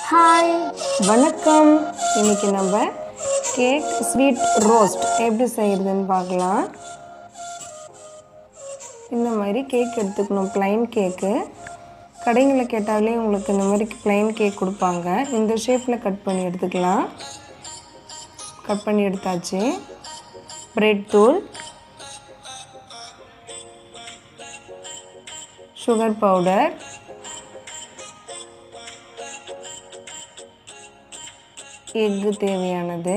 Hi வணக்கம். இன்றைக்கி நம்ம கேக் ஸ்வீட் ரோஸ்ட் எப்படி செய்கிறதுன்னு பார்க்கலாம். இந்த மாதிரி கேக் எடுத்துக்கணும். ப்ளைன் கேக்கு கடைங்களில் கேட்டாலே உங்களுக்கு இந்த மாதிரி ப்ளைன் கேக் கொடுப்பாங்க. இந்த ஷேப்பில் கட் பண்ணி எடுத்துக்கலாம். கட் பண்ணி எடுத்தாச்சு. பிரெட் தூள், சுகர் பவுடர், எக்கு தேவையானது.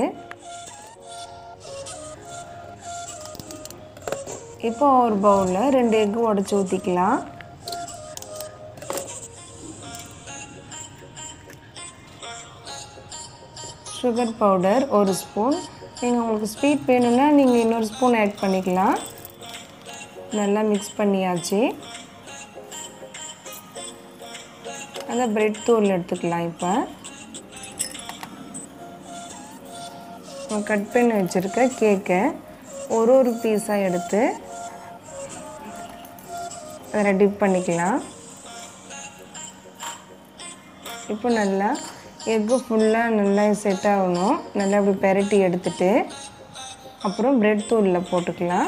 இப்போ ஒரு பவுலில் 2 எக்கு உடச்சி ஊற்றிக்கலாம். Sugar powder 1 spoon. நீங்கள் உங்களுக்கு ஸ்வீட் வேணும்னா நீங்கள் இன்னொரு ஸ்பூன் ஆட் பண்ணிக்கலாம். நல்லா மிக்ஸ் பண்ணியாச்சு. அந்த பிரெட் தூள் எடுத்துக்கலாம். இப்போ கட் பண்ணி வச்சுருக்க கேக்கை ஒரு பீஸாக எடுத்து அதில் டிப் பண்ணிக்கலாம். இப்போ நல்லா எக்கு ஃபுல்லாக நல்லா செட் ஆகணும். நல்லா அப்படி பெரட்டி எடுத்துட்டு அப்புறம் பிரெட் தூளில் போட்டுக்கலாம்.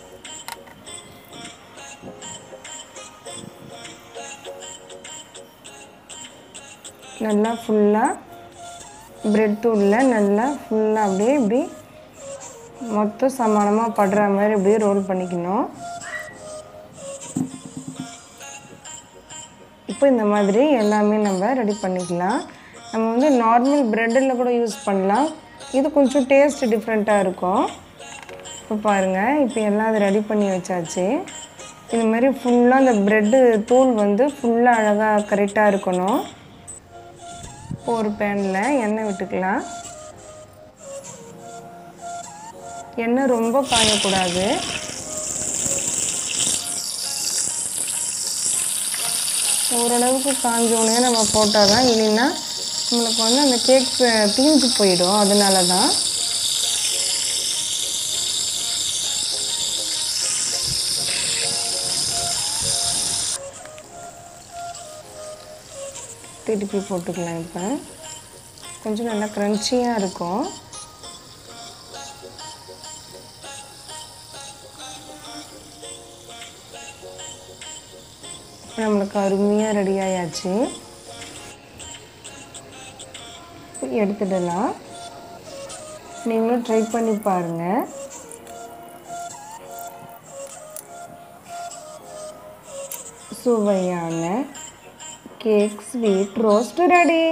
நல்லா ஃபுல்லாக பிரெட் தூளில் நல்லா ஃபுல்லாக அப்படியே இப்படி மொத்தம் சமானமாக படுற மாதிரி அப்படியே ரோல் பண்ணிக்கணும். இப்போ இந்த மாதிரி எல்லாமே நம்ம ரெடி பண்ணிக்கலாம். நம்ம வந்து நார்மல் ப்ரெட்டில் கூட யூஸ் பண்ணலாம். இது கொஞ்சம் டேஸ்ட் டிஃப்ரெண்ட்டாக இருக்கும். இப்போ பாருங்கள், இப்போ எல்லாம் அது ரெடி பண்ணி வச்சாச்சு. இந்த மாதிரி ஃபுல்லாக அந்த ப்ரெட்டு தூள் வந்து ஃபுல்லாக அழகாக கரெக்டாக இருக்கணும். ஒரு பேனில் எண்ணெய் விட்டுக்கலாம். எண்ணெய் ரொம்ப காயக்கூடாது. ஓரளவுக்கு காஞ்சோடனே நம்ம போட்டால் தான், இல்லைன்னா நம்மளுக்கு வந்து அந்த கேக் தீஞ்சு போயிடும். அதனால தான் திருப்பி போட்டுக்கலாம். இப்போ கொஞ்சம் நல்லா க்ரன்ச்சியாக இருக்கும். நம்மளுக்கு அருமையாக ரெடி ஆயாச்சு. எடுத்துடலாம். நீங்களும் ட்ரை பண்ணி பாருங்கள். சுவையான கேக் ஸ்வீட் ரோஸ்ட் ரெடி.